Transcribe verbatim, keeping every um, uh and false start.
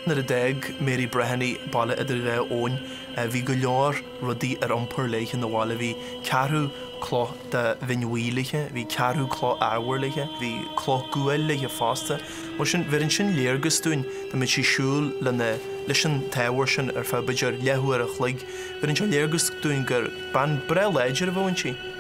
na a deg Mary Breheny balla idir ré ón bhí go leor rudí ar iompar leiche na bhála bhí ceathrú cló de bhinhuíliche, bhí ceathrú cló áhharliche, bhí cló guail leiche fásta. Mar sin bhíonn sin léargus dúin de mit sí siúil le na leis an táhhair sin ar fá beidir leithú ar a chluig, bhíonn sin léargus dúin gur ban bre leidir a bhain si.